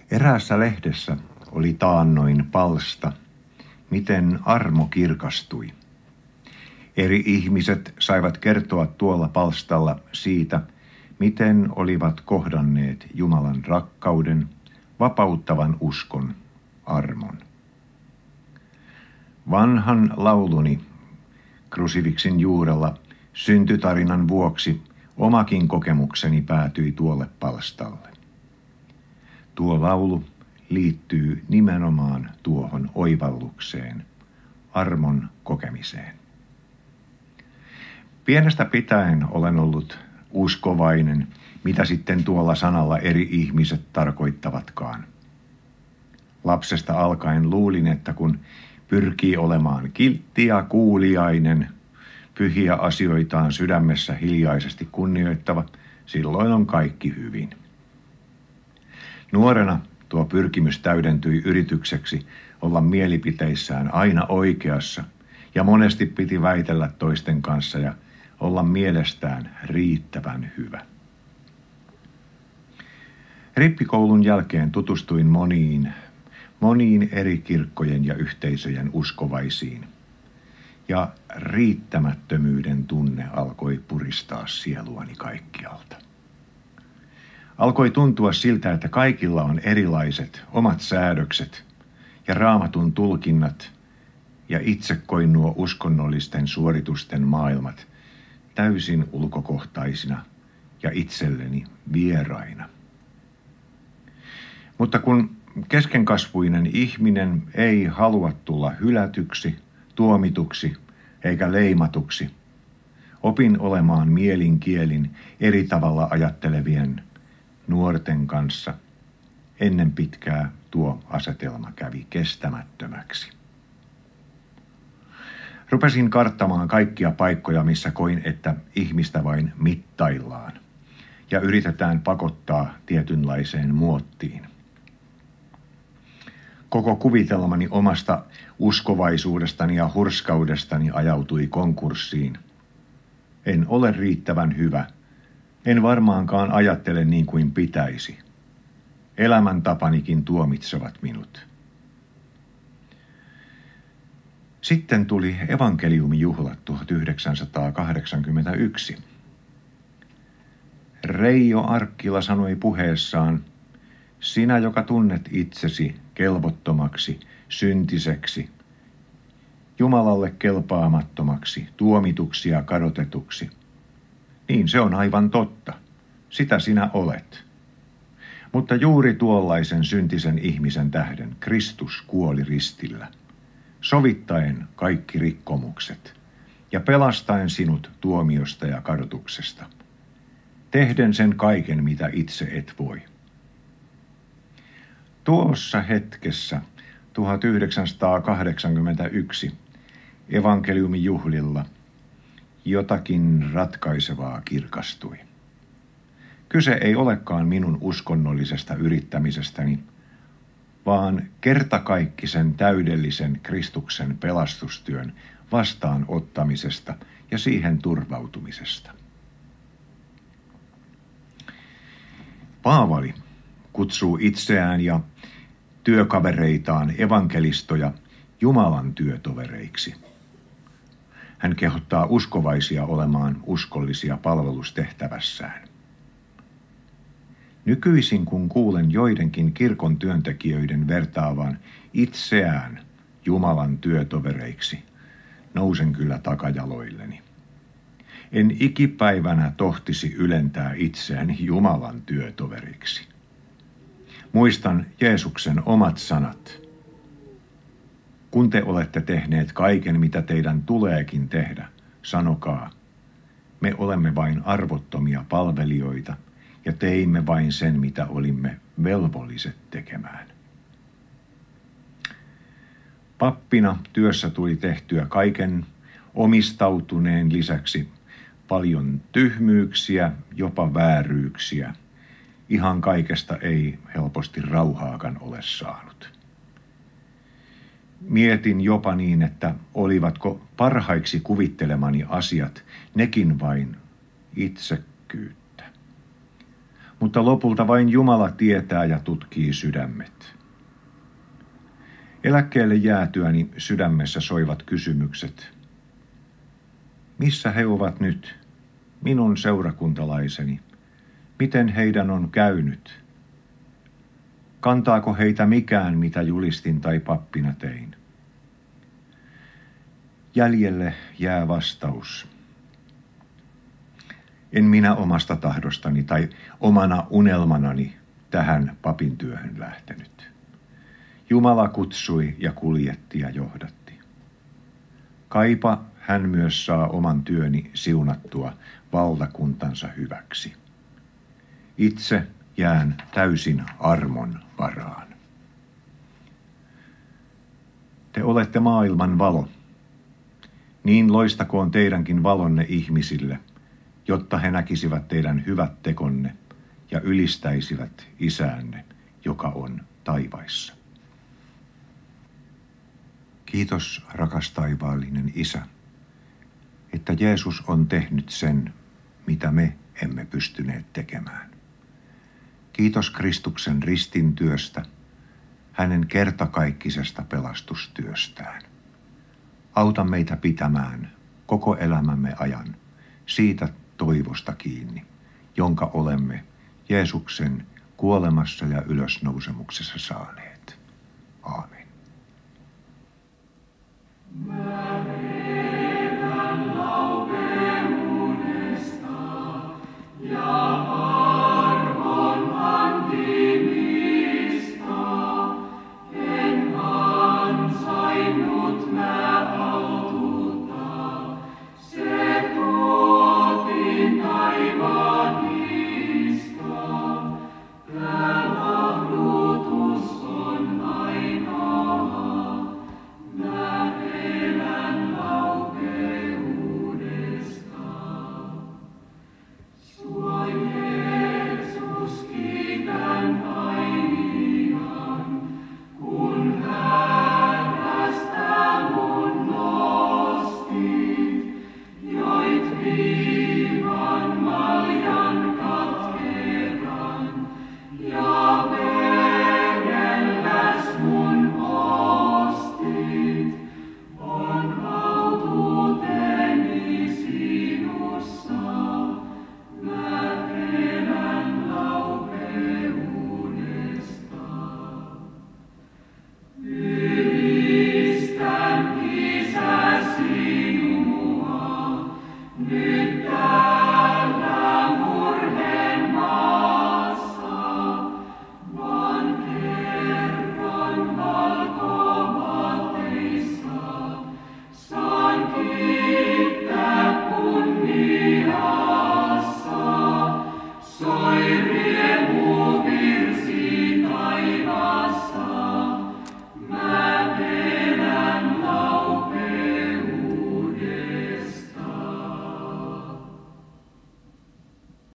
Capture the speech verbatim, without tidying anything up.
Eräässä lehdessä oli taannoin palsta, miten armo kirkastui. Eri ihmiset saivat kertoa tuolla palstalla siitä, miten olivat kohdanneet Jumalan rakkauden, vapauttavan uskon, armon. Vanhan lauluni krusifiksin juurella syntytarinan vuoksi omakin kokemukseni päätyi tuolle palstalle. Tuo laulu liittyy nimenomaan tuohon oivallukseen, armon kokemiseen. Pienestä pitäen olen ollut uskovainen, mitä sitten tuolla sanalla eri ihmiset tarkoittavatkaan. Lapsesta alkaen luulin, että kun pyrkii olemaan kiltti ja kuuliainen, pyhiä asioitaan sydämessä hiljaisesti kunnioittava, silloin on kaikki hyvin. Nuorena tuo pyrkimys täydentyi yritykseksi olla mielipiteissään aina oikeassa ja monesti piti väitellä toisten kanssa ja olla mielestään riittävän hyvä. Rippikoulun jälkeen tutustuin moniin, moniin eri kirkkojen ja yhteisöjen uskovaisiin, ja riittämättömyyden tunne alkoi puristaa sieluani kaikkialta. Alkoi tuntua siltä, että kaikilla on erilaiset omat säädökset ja Raamatun tulkinnat, ja itse koin nuo uskonnollisten suoritusten maailmat täysin ulkokohtaisina ja itselleni vieraina. Mutta kun keskenkasvuinen ihminen ei halua tulla hylätyksi, tuomituksi eikä leimatuksi, opin olemaan mielinkielin eri tavalla ajattelevien nuorten kanssa. Ennen pitkää tuo asetelma kävi kestämättömäksi. Rupesin karttamaan kaikkia paikkoja, missä koin, että ihmistä vain mittaillaan ja yritetään pakottaa tietynlaiseen muottiin. Koko kuvitelmani omasta uskovaisuudestani ja hurskaudestani ajautui konkurssiin. En ole riittävän hyvä. En varmaankaan ajattele niin kuin pitäisi. Elämäntapanikin tuomitsevat minut. Sitten tuli evankeliumijuhlat tuhatyhdeksänsataakahdeksankymmentäyksi. Reijo Arkkila sanoi puheessaan: sinä, joka tunnet itsesi kelvottomaksi, syntiseksi, Jumalalle kelpaamattomaksi, tuomituksi ja kadotetuksi. Niin se on aivan totta. Sitä sinä olet. Mutta juuri tuollaisen syntisen ihmisen tähden Kristus kuoli ristillä, sovittaen kaikki rikkomukset ja pelastaen sinut tuomiosta ja kadotuksesta, tehden sen kaiken, mitä itse et voi. Tuossa hetkessä tuhatyhdeksänsataakahdeksankymmentäyksi evankeliumijuhlilla jotakin ratkaisevaa kirkastui. Kyse ei olekaan minun uskonnollisesta yrittämisestäni, vaan kertakaikkisen täydellisen Kristuksen pelastustyön vastaanottamisesta ja siihen turvautumisesta. Paavali kutsuu itseään ja työkavereitaan evankelistoja Jumalan työtovereiksi. Hän kehottaa uskovaisia olemaan uskollisia palvelustehtävässään. Nykyisin kun kuulen joidenkin kirkon työntekijöiden vertaavan itseään Jumalan työtovereiksi, nousen kyllä takajaloilleni. En ikipäivänä tohtisi ylentää itseäni Jumalan työtoveriksi. Muistan Jeesuksen omat sanat. Kun te olette tehneet kaiken, mitä teidän tuleekin tehdä, sanokaa, me olemme vain arvottomia palvelijoita ja teimme vain sen, mitä olimme velvolliset tekemään. Pappina työssä tuli tehtyä kaiken omistautuneen lisäksi paljon tyhmyyksiä, jopa vääryyksiä. Ihan kaikesta ei helposti rauhaakaan ole saanut. Mietin jopa niin, että olivatko parhaiksi kuvittelemani asiat nekin vain itsekkyyttä. mutta lopulta vain Jumala tietää ja tutkii sydämet. Eläkkeelle jäätyäni sydämessä soivat kysymykset. Missä he ovat nyt, minun seurakuntalaiseni? Miten heidän on käynyt? Kantaako heitä mikään, mitä julistin tai pappina tein? Jäljelle jää vastaus. En minä omasta tahdostani tai omana unelmanani tähän papin työhön lähtenyt. Jumala kutsui ja kuljetti ja johdatti. Kaipa hän myös saa oman työni siunattua valtakuntansa hyväksi. Itse jään täysin armon varaan. Te olette maailman valo. Niin loistakoon teidänkin valonne ihmisille, jotta he näkisivät teidän hyvät tekonne ja ylistäisivät Isäänne, joka on taivaissa. Kiitos, rakas taivaallinen Isä, että Jeesus on tehnyt sen, mitä me emme pystyneet tekemään. Kiitos Kristuksen ristin työstä, hänen kertakaikkisesta pelastustyöstään. Auta meitä pitämään koko elämämme ajan siitä toivosta kiinni, jonka olemme Jeesuksen kuolemassa ja ylösnousemuksessa saaneet. Aamen. Soi riemu virsi taivaan.